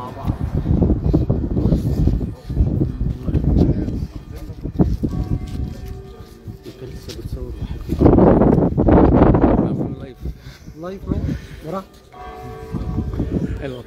مع بعض. انت لسه بتصور لحد لايف؟ لايف ماشي براحتك. حلوه.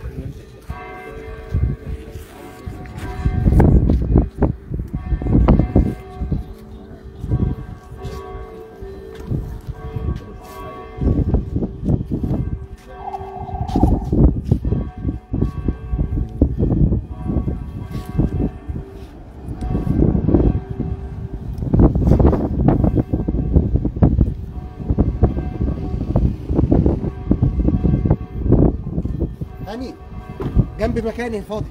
هاني جنب مكاني فاضي.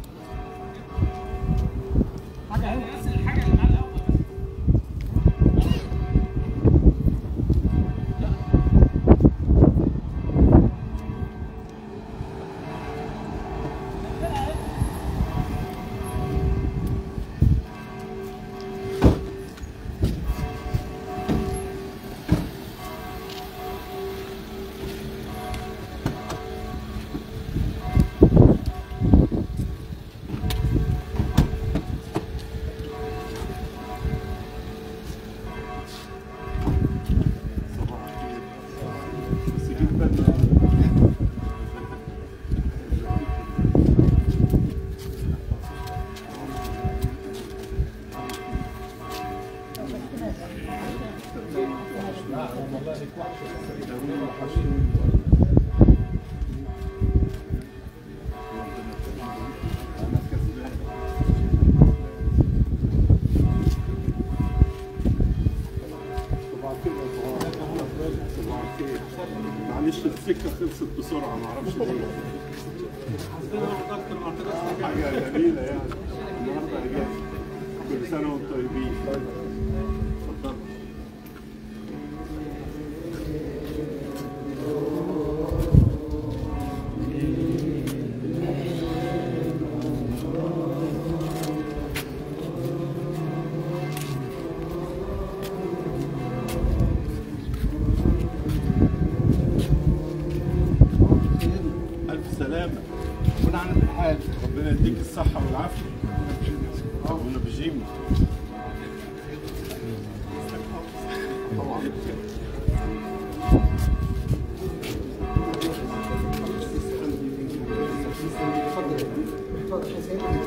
حاجه هنا بس الحاجه اللي مع الاول معلش السكه خلصت بسرعه ما اعرفش ليه. حاجه جميله يعني النهارده اجازه. كل سنه وانتم طيبين. اتفضلوا. سلامة ونعم الحال. ربنا يديك الصحة والعافية. ونبجيمه اتفضل اتفضل.